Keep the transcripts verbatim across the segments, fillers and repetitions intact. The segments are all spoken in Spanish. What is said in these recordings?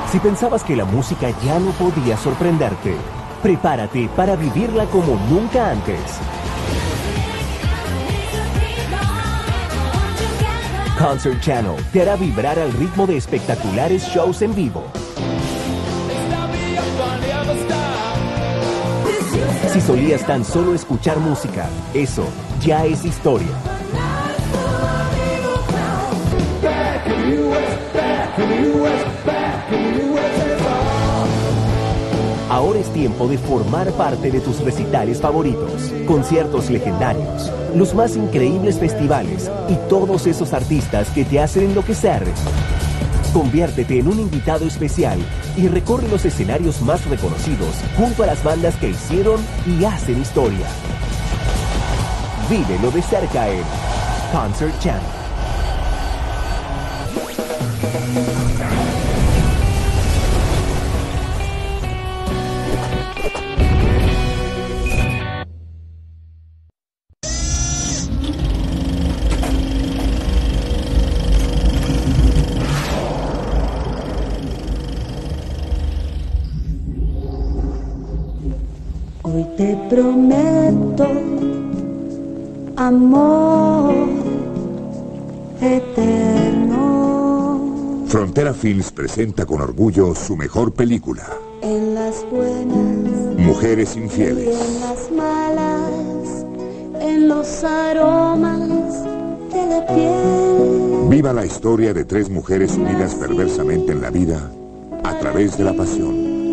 Si pensabas que la música ya no podía sorprenderte, prepárate para vivirla como nunca antes. Concert Channel te hará vibrar al ritmo de espectaculares shows en vivo. Si solías tan solo escuchar música, eso ya es historia. Ahora es tiempo de formar parte de tus recitales favoritos, conciertos legendarios, los más increíbles festivales y todos esos artistas que te hacen enloquecer. Conviértete en un invitado especial y recorre los escenarios más reconocidos junto a las bandas que hicieron y hacen historia. Vívelo de cerca en Concert Channel. Hoy te prometo amor eterno. Frontera Films presenta con orgullo su mejor película. En las buenas, Mujeres y infieles. en las malas, en los aromas de la piel. Viva la historia de tres mujeres unidas perversamente en la vida a través de la pasión,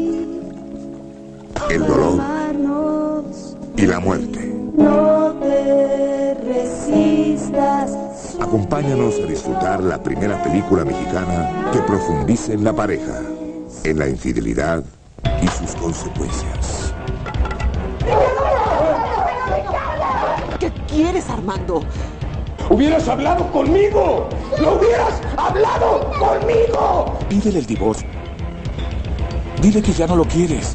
el dolor y la muerte. No te resistas. Acompáñanos a disfrutar la primera película mexicana que profundice en la pareja, en la infidelidad y sus consecuencias. ¿Qué quieres, Armando? ¡Hubieras hablado conmigo! ¡No hubieras hablado conmigo! Pídele el divorcio. Dile que ya no lo quieres.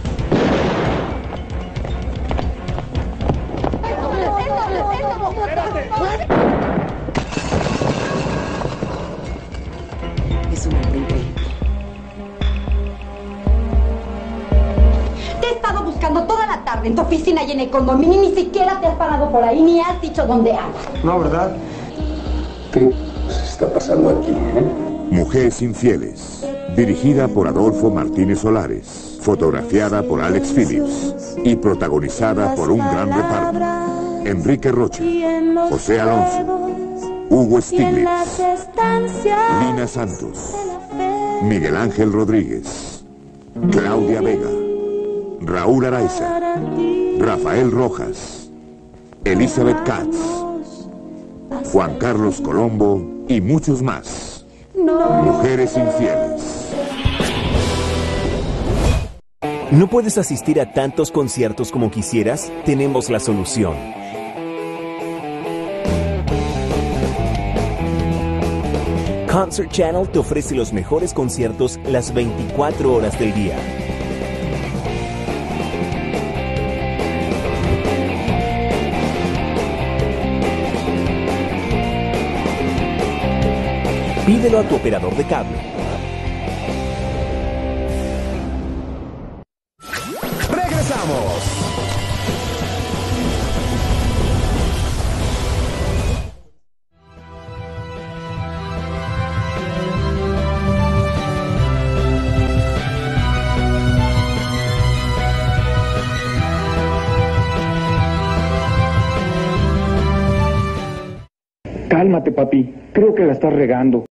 Es un hombre increíble. Te he estado buscando toda la tarde en tu oficina y en el condominio y ni siquiera te has parado por ahí ni has dicho dónde andas. No, ¿verdad? ¿Qué se está pasando aquí, eh? Mujeres infieles, dirigida por Adolfo Martínez Solares, fotografiada por Alex Phillips y protagonizada por un gran reparto: Enrique Rocha, José Alonso, Hugo Stiglitz, Lina Santos, Miguel Ángel Rodríguez, Claudia Vega, Raúl Araiza, Rafael Rojas, Elizabeth Katz, Juan Carlos Colombo y muchos más. Mujeres infieles. ¿No puedes asistir a tantos conciertos como quisieras? Tenemos la solución. Concert Channel te ofrece los mejores conciertos las veinticuatro horas del día. Pídelo a tu operador de cable. ¡Regresamos! Cálmate, papi. Creo que la estás regando.